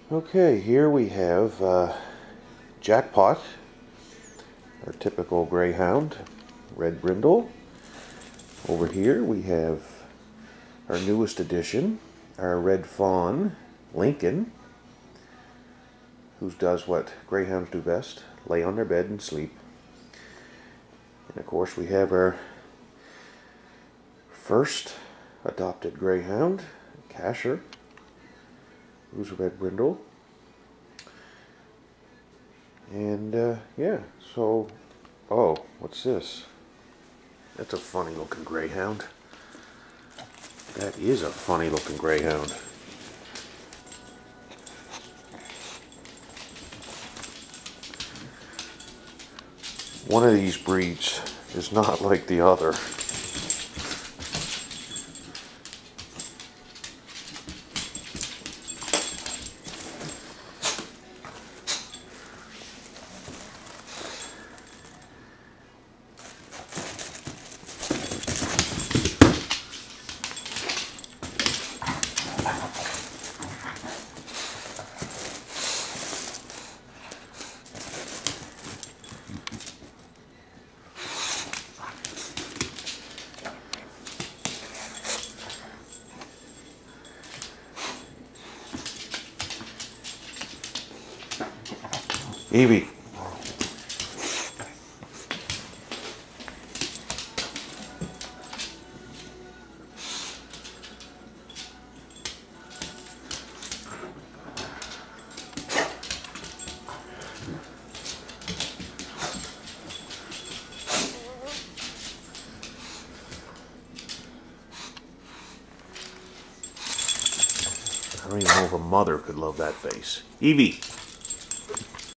Okay, here we have Jackpot, our typical Greyhound, red brindle. Over here we have our newest addition, our red fawn, Lincoln, who does what Greyhounds do best, lay on their bed and sleep. And of course we have our first adopted Greyhound, Casher, who's a red brindle. And yeah, so, oh, what's this? That's a funny looking Greyhound. That is a funny looking Greyhound. One of these breeds is not like the other. Evie. I don't even know if a mother could love that face. Evie.